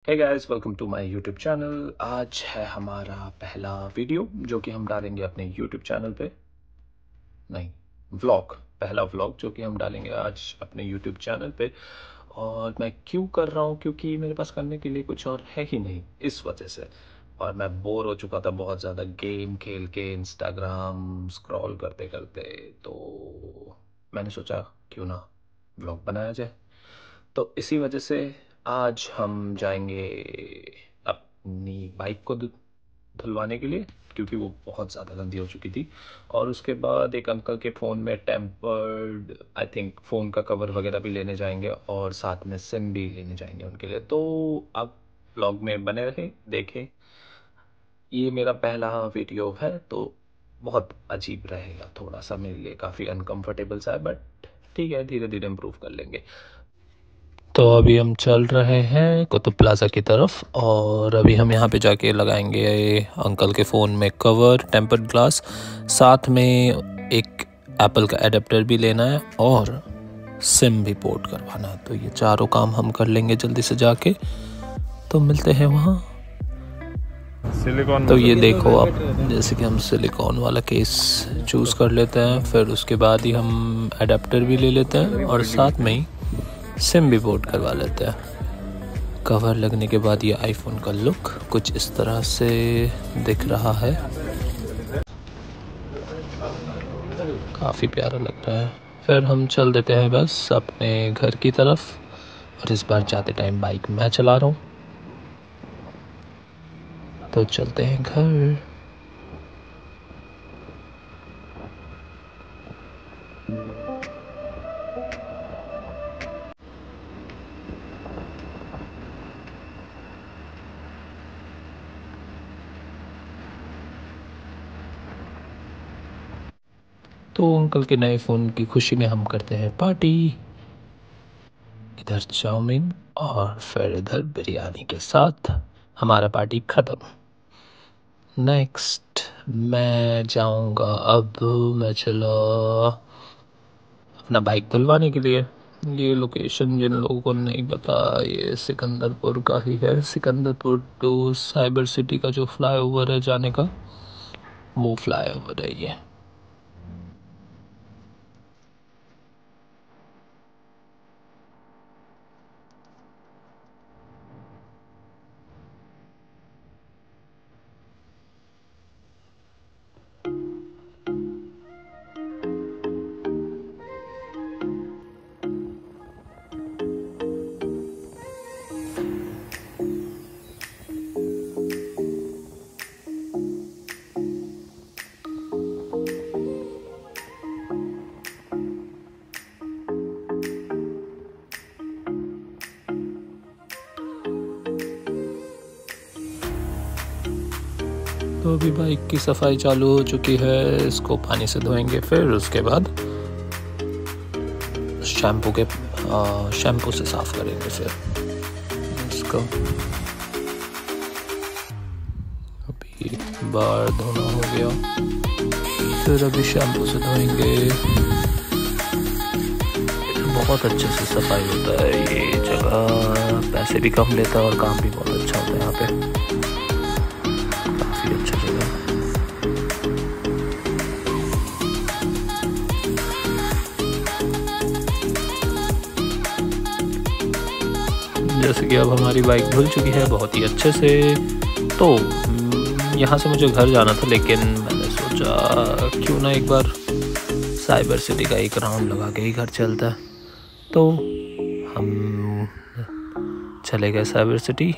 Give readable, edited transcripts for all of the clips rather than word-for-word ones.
Hey guys, welcome to my YouTube channel. आज है हमारा पहला वीडियो जो कि हम डालेंगे अपने यूट्यूब चैनल पे। नहीं, पहला व्लॉग जो कि हम डालेंगे आज अपने यूट्यूब चैनल पे। और मैं क्यों कर रहा हूँ, क्योंकि मेरे पास करने के लिए कुछ और है ही नहीं, इस वजह से। और मैं बोर हो चुका था बहुत ज़्यादा गेम खेल के, इंस्टाग्राम स्क्रॉल करते करते। तो मैंने सोचा क्यों ना व्लॉग बनाया जाए। तो इसी वजह से आज हम जाएंगे अपनी बाइक को धुलवाने के लिए, क्योंकि वो बहुत ज़्यादा गंदी हो चुकी थी। और उसके बाद एक अंकल के फ़ोन में टेम्पर्ड, आई थिंक, फ़ोन का कवर वगैरह भी लेने जाएंगे और साथ में सिम भी लेने जाएंगे उनके लिए। तो आप ब्लॉग में बने रहें, देखें। ये मेरा पहला वीडियो है तो बहुत अजीब रहेगा, थोड़ा सा मेरे लिए काफ़ी अनकंफर्टेबल सा है, बट ठीक है, धीरे धीरे इम्प्रूव कर लेंगे। तो अभी हम चल रहे हैं कुतुब प्लाज़ा की तरफ, और अभी हम यहाँ पे जाके लगाएंगे अंकल के फ़ोन में कवर, टेम्पर्ड ग्लास, साथ में एक एप्पल का एडेप्टर भी लेना है और सिम भी पोर्ट करवाना है। तो ये चारों काम हम कर लेंगे जल्दी से जाके। तो मिलते हैं वहाँ। सिलिकॉन। तो ये देखो आप, जैसे कि हम सिलिकॉन वाला केस चूज़ कर लेते हैं, फिर उसके बाद ही हम एडेप्टर भी ले लेते हैं और साथ में ही सिम भी पोर्ट करवा लेते हैं। कवर लगने के बाद ये आईफोन का लुक कुछ इस तरह से दिख रहा है, काफ़ी प्यारा लग रहा है। फिर हम चल देते हैं बस अपने घर की तरफ, और इस बार जाते टाइम बाइक मैं चला रहा हूँ। तो चलते हैं घर। तो अंकल के नए फ़ोन की खुशी में हम करते हैं पार्टी। इधर चाउमीन और फिर इधर बिरयानी के साथ हमारा पार्टी ख़त्म। नेक्स्ट मैं जाऊंगा, अब मैं चला अपना बाइक धुलवाने के लिए। ये लोकेशन जिन लोगों को नहीं पता, ये सिकंदरपुर का ही है। सिकंदरपुर टू साइबर सिटी का जो फ्लाईओवर है जाने का, वो फ्लाईओवर है ये। तो अभी बाइक की सफाई चालू हो चुकी है, इसको पानी से धोएंगे, फिर उसके बाद शैम्पू से साफ करेंगे। फिर इसको अभी बार धोना हो गया, फिर अभी शैम्पू से धोएंगे। बहुत अच्छे से सफाई होता है ये जगह, पैसे भी कम लेता है और काम भी बहुत अच्छा होता है यहाँ पे। अच्छा जगह। जैसे कि अब हमारी बाइक धुल चुकी है बहुत ही अच्छे से। तो यहाँ से मुझे घर जाना था, लेकिन मैंने सोचा क्यों ना एक बार साइबर सिटी का एक राउंड लगा के ही घर चलता है। तो हम चले गए साइबर सिटी।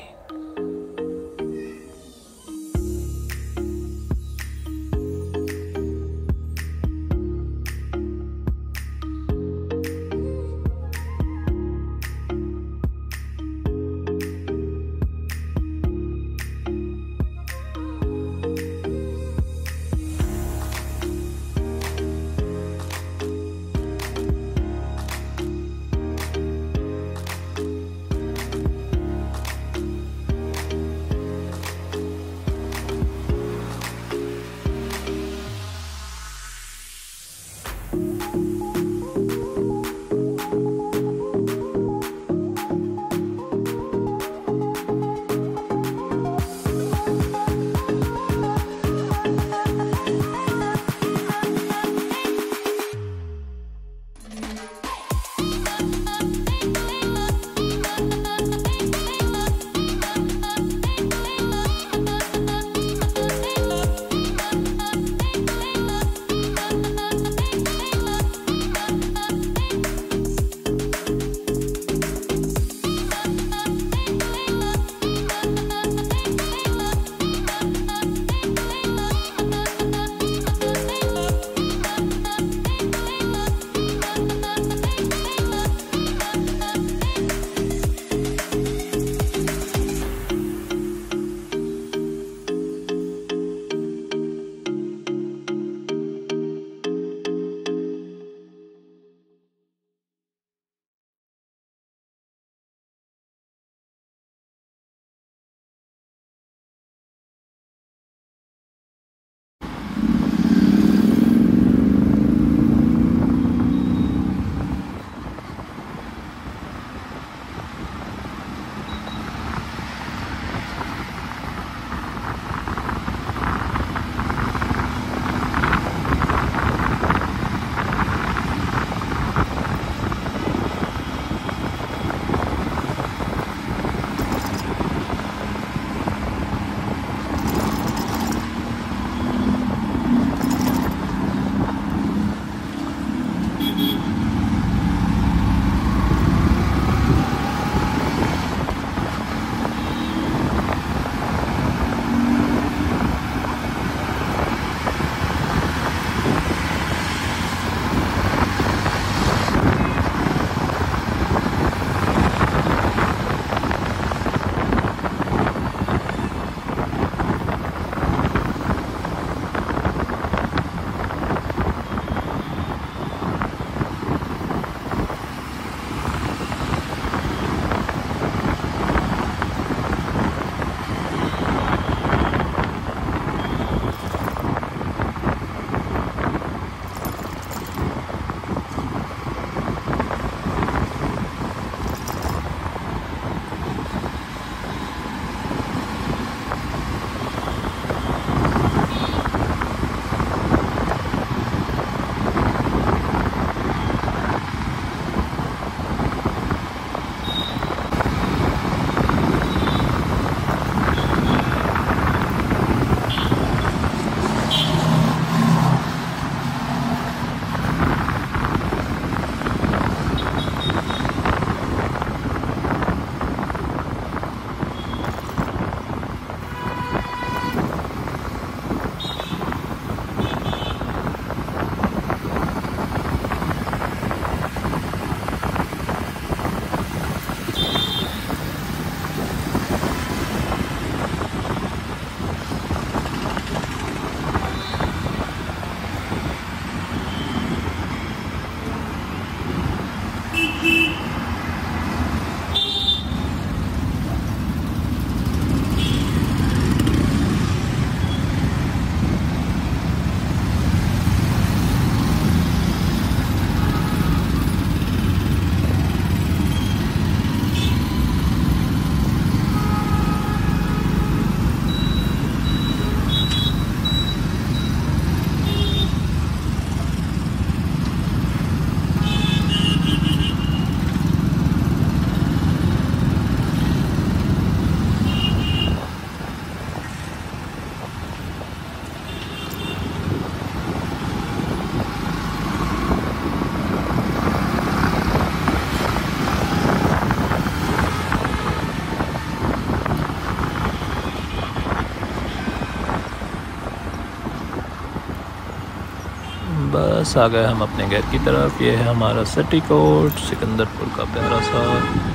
बस आ गए हम अपने घर की तरफ। ये है हमारा सिटी कोट सिकंदरपुर का प्यारा सा।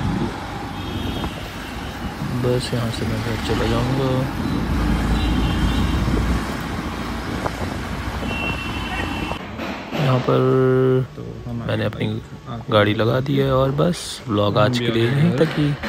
बस यहाँ से मैं घर चला जाऊँगा। यहाँ पर मैंने अपनी गाड़ी लगा दी है और बस व्लॉग आज के लिए यहीं तक ही।